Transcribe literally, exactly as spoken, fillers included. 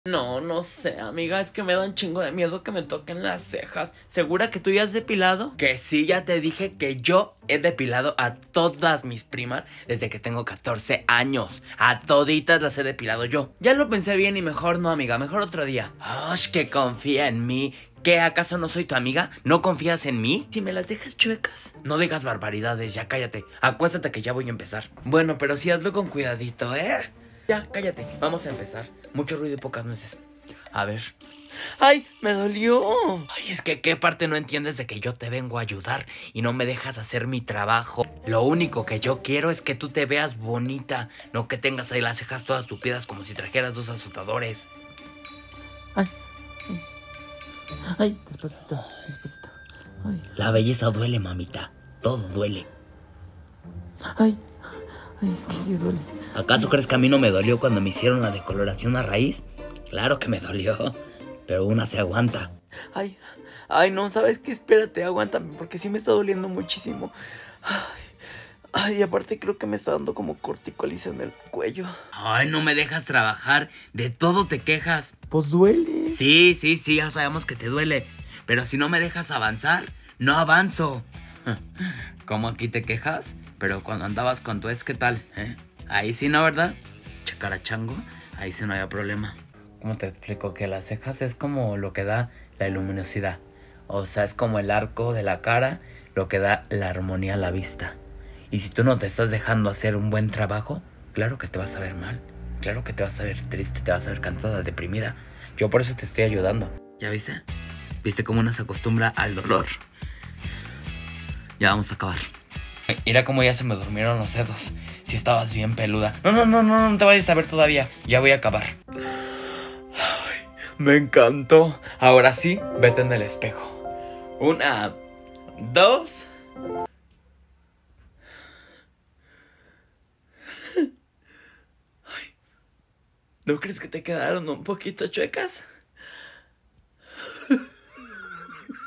No, no sé, amiga, es que me da un chingo de miedo que me toquen las cejas. ¿Segura que tú ya has depilado? Que sí, ya te dije que yo he depilado a todas mis primas desde que tengo catorce años. A toditas las he depilado yo. Ya lo pensé bien y mejor no, amiga, mejor otro día. ¡Osh, que confía en mí! ¿Qué, acaso no soy tu amiga? ¿No confías en mí? Si me las dejas chuecas. No digas barbaridades, ya cállate. Acuéstate que ya voy a empezar. Bueno, pero sí hazlo con cuidadito, ¿eh? Ya, cállate, vamos a empezar. Mucho ruido y pocas nueces. A ver. ¡Ay, me dolió! Ay, es que qué parte no entiendes de que yo te vengo a ayudar y no me dejas hacer mi trabajo. Lo único que yo quiero es que tú te veas bonita, no que tengas ahí las cejas todas tupidas como si trajeras dos azotadores. Ay, ay, ay, despacito, despacito. Ay, La belleza duele, mamita. Todo duele. ay, ay, es que sí duele. ¿Acaso crees que a mí no me dolió cuando me hicieron la decoloración a raíz? Claro que me dolió, pero una se aguanta. Ay, ay, no, ¿sabes qué? Espérate, aguántame, porque sí me está doliendo muchísimo. Ay, ay, aparte creo que me está dando como corticoliza en el cuello. Ay, no me dejas trabajar, de todo te quejas. Pues duele. Sí, sí, sí, ya sabemos que te duele, pero si no me dejas avanzar, no avanzo. ¿Cómo aquí te quejas? Pero cuando andabas con tu ex, ¿qué tal? ¿Eh? Ahí sí, ¿no, verdad? Chacarachango, ahí sí no había problema. ¿Cómo te explico? Que las cejas es como lo que da la luminosidad. O sea, es como el arco de la cara, lo que da la armonía a la vista. Y si tú no te estás dejando hacer un buen trabajo, claro que te vas a ver mal. Claro que te vas a ver triste, te vas a ver cansada, deprimida. Yo por eso te estoy ayudando. ¿Ya viste? ¿Viste cómo uno se acostumbra al dolor? Ya vamos a acabar. Mira cómo ya se me durmieron los dedos. Si estabas bien peluda. No, no, no, no, no te vayas a ver todavía. Ya voy a acabar. Ay, me encantó. Ahora sí, vete en el espejo. Una, dos. Ay, ¿no crees que te quedaron un poquito chuecas?